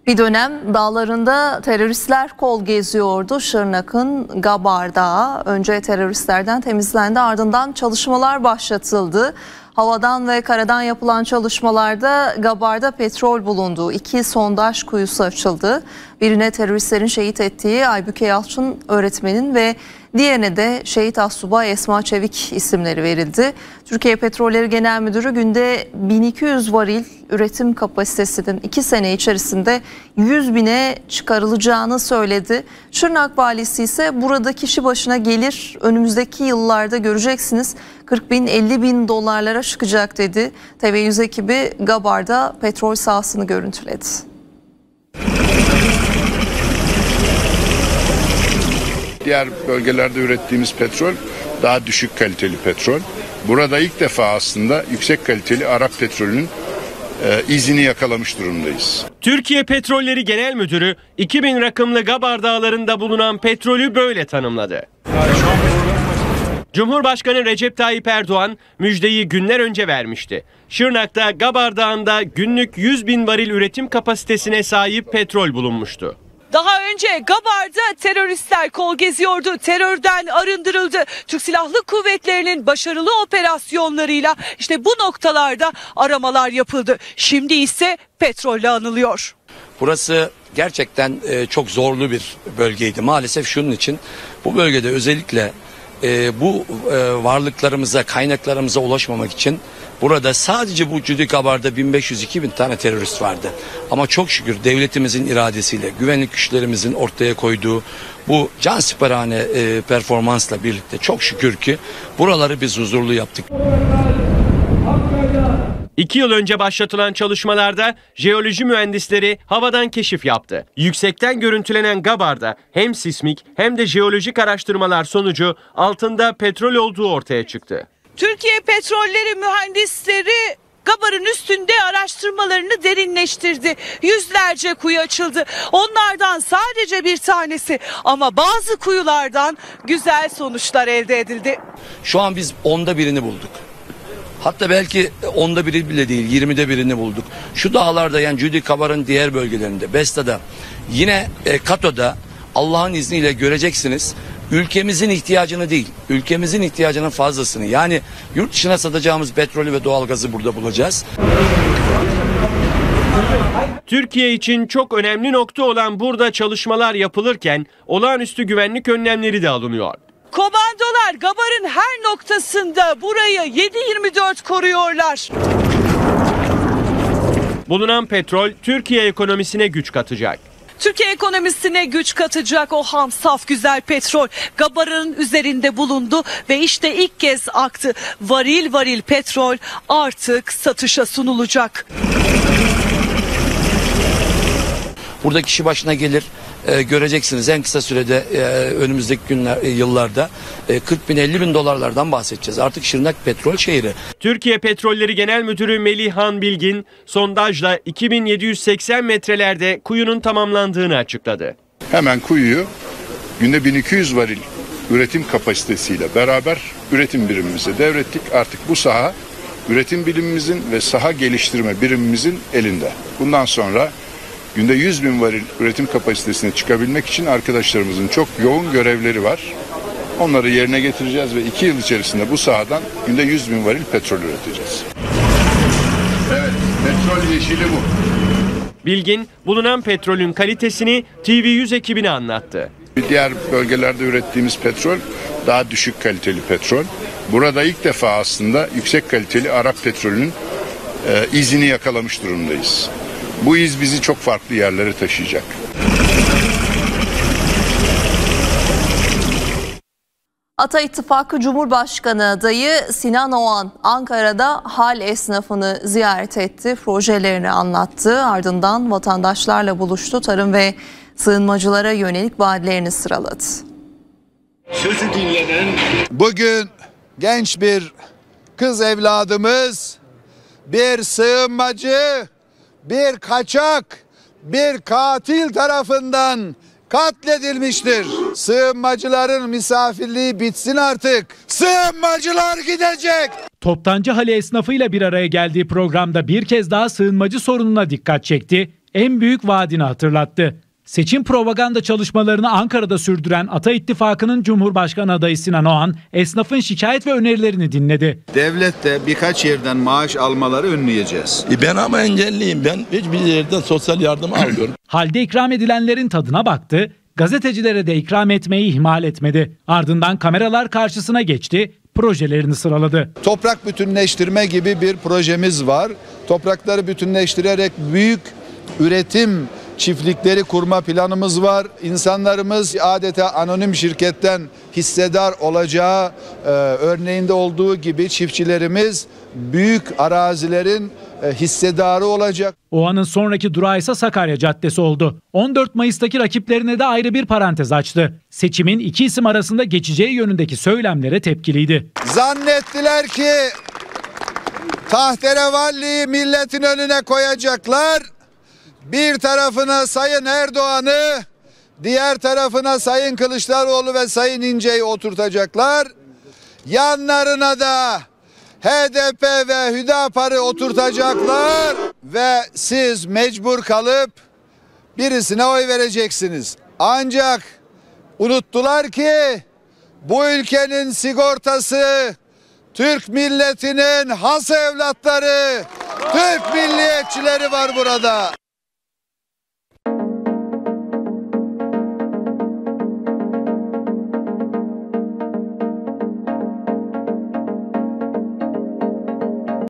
Bir dönem dağlarında teröristler kol geziyordu. Şırnak'ın Gabar Dağı önce teröristlerden temizlendi, ardından çalışmalar başlatıldı. Havadan ve karadan yapılan çalışmalarda Gabar'da petrol bulunduğu 2 sondaj kuyusu açıldı. Birine teröristlerin şehit ettiği Aybüke Yalçın öğretmenin ve diğerine de şehit astsubay Esma Çevik isimleri verildi. Türkiye Petrolleri Genel Müdürü günde 1200 varil üretim kapasitesinin 2 sene içerisinde 100 bine çıkarılacağını söyledi. Şırnak valisi ise burada kişi başına gelir önümüzdeki yıllarda göreceksiniz 40 bin 50 bin dolarlara çıkacak dedi. TV100 ekibi Gabar'da petrol sahasını görüntüledi. Diğer bölgelerde ürettiğimiz petrol daha düşük kaliteli petrol. Burada ilk defa aslında yüksek kaliteli Arap petrolünün izini yakalamış durumdayız. Türkiye Petrolleri Genel Müdürü 2000 rakımlı Gabar Dağları'nda bulunan petrolü böyle tanımladı. Cumhurbaşkanı Recep Tayyip Erdoğan müjdeyi günler önce vermişti. Şırnak'ta Gabar Dağı'nda günlük 100 bin varil üretim kapasitesine sahip petrol bulunmuştu. Daha önce Gabar'da teröristler kol geziyordu, terörden arındırıldı. Türk Silahlı Kuvvetleri'nin başarılı operasyonlarıyla işte bu noktalarda aramalar yapıldı. Şimdi ise petrolle anılıyor. Burası gerçekten çok zorlu bir bölgeydi. Maalesef şunun için bu bölgede özellikle bu varlıklarımıza, kaynaklarımıza ulaşmamak için burada sadece bu Gabar'da 1500-2000 tane terörist vardı. Ama çok şükür devletimizin iradesiyle, güvenlik güçlerimizin ortaya koyduğu bu cansiperhane performansla birlikte çok şükür ki buraları biz huzurlu yaptık. 2 yıl önce başlatılan çalışmalarda jeoloji mühendisleri havadan keşif yaptı. Yüksekten görüntülenen Gabar'da hem sismik hem de jeolojik araştırmalar sonucu altında petrol olduğu ortaya çıktı. Türkiye Petrolleri mühendisleri Gabar'ın üstünde araştırmalarını derinleştirdi. Yüzlerce kuyu açıldı. Onlardan sadece bir tanesi ama bazı kuyulardan güzel sonuçlar elde edildi. Şu an biz 10'da birini bulduk. Hatta belki 10'da biri bile değil, 20'de birini bulduk. Şu dağlarda yani Gabar'ın diğer bölgelerinde, Besta'da, yine Kato'da Allah'ın izniyle göreceksiniz. Ülkemizin ihtiyacını değil, ülkemizin ihtiyacının fazlasını, yani yurt dışına satacağımız petrolü ve doğalgazı burada bulacağız. Türkiye için çok önemli nokta olan burada çalışmalar yapılırken olağanüstü güvenlik önlemleri de alınıyor. Komandolar Gabar'ın her noktasında burayı 7/24 koruyorlar. Bulunan petrol Türkiye ekonomisine güç katacak. Türkiye ekonomisine güç katacak o ham saf güzel petrol Gabar'ın üzerinde bulundu ve işte ilk kez aktı. Varil varil petrol artık satışa sunulacak. Burada kişi başına gelir, göreceksiniz en kısa sürede önümüzdeki yıllarda 40 bin 50 bin dolarlardan bahsedeceğiz. Artık Şırnak petrol şehri. Türkiye Petrolleri Genel Müdürü Melihan Bilgin sondajla 2780 metrelerde kuyunun tamamlandığını açıkladı. Hemen kuyuyu günde 1200 varil üretim kapasitesiyle beraber üretim birimimize devrettik. Artık bu saha üretim birimimizin ve saha geliştirme birimimizin elinde. Bundan sonra günde 100 bin varil üretim kapasitesine çıkabilmek için arkadaşlarımızın çok yoğun görevleri var. Onları yerine getireceğiz ve 2 yıl içerisinde bu sahadan günde 100 bin varil petrol üreteceğiz. Evet, petrol yeşili bu. Bilgin bulunan petrolün kalitesini TV100 ekibine anlattı. Diğer bölgelerde ürettiğimiz petrol daha düşük kaliteli petrol. Burada ilk defa aslında yüksek kaliteli Arap petrolünün izini yakalamış durumdayız. Bu iz bizi çok farklı yerlere taşıyacak. Ata İttifakı Cumhurbaşkanı adayı Sinan Oğan Ankara'da hal esnafını ziyaret etti, projelerini anlattı. Ardından vatandaşlarla buluştu, tarım ve sığınmacılara yönelik vaatlerini sıraladı. Sözü dinlenen... Bugün genç bir kız evladımız bir sığınmacı, bir kaçak, bir katil tarafından katledilmiştir. Sığınmacıların misafirliği bitsin artık. Sığınmacılar gidecek. Toptancı hali esnafıyla bir araya geldiği programda bir kez daha sığınmacı sorununa dikkat çekti. en büyük vaadini hatırlattı. Seçim propaganda çalışmalarını Ankara'da sürdüren Ata İttifakı'nın Cumhurbaşkanı adayı Sinan Oğan, esnafın şikayet ve önerilerini dinledi. Devlette birkaç yerden maaş almaları önleyeceğiz. Ben ama engelliyim. Ben hiçbir yerden sosyal yardım almıyorum. Halde ikram edilenlerin tadına baktı, gazetecilere de ikram etmeyi ihmal etmedi. Ardından kameralar karşısına geçti, projelerini sıraladı. Toprak bütünleştirme gibi bir projemiz var. Toprakları bütünleştirerek büyük üretim çiftlikleri kurma planımız var. İnsanlarımız adeta anonim şirketten hissedar olacağı örneğinde olduğu gibi çiftçilerimiz büyük arazilerin hissedarı olacak. Oğan'ın sonraki durağı ise Sakarya Caddesi oldu. 14 Mayıs'taki rakiplerine de ayrı bir parantez açtı. Seçimin iki isim arasında geçeceği yönündeki söylemlere tepkiliydi. Zannettiler ki tahterevalliyi milletin önüne koyacaklar. Bir tarafına Sayın Erdoğan'ı, diğer tarafına Sayın Kılıçdaroğlu ve Sayın İnce'yi oturtacaklar. Yanlarına da HDP ve Hüdapar'ı oturtacaklar ve siz mecbur kalıp birisine oy vereceksiniz. Ancak unuttular ki bu ülkenin sigortası Türk milletinin has evlatları, Türk milliyetçileri var burada.